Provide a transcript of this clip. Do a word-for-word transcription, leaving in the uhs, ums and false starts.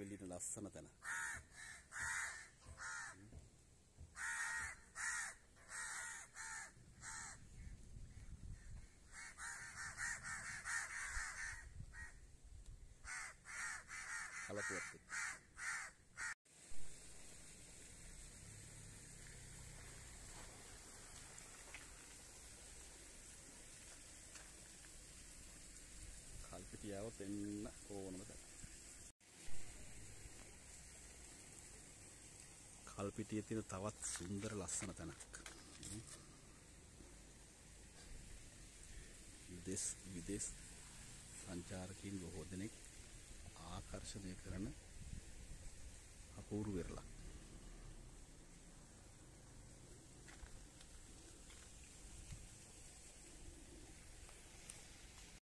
එළින ලස්සන තැන. කලපුවත් එක්ක. කල්පිටියාවත් එන්න ඕනම තැන. කල්පිටියේ තියෙන තවත් සුන්දර ලස්සන තැනක්. විදේශ විදේශ සංචාරකයන් බොහෝ දෙනෙක් ආකර්ෂණය කරන අපූර්ව වෙරළක්.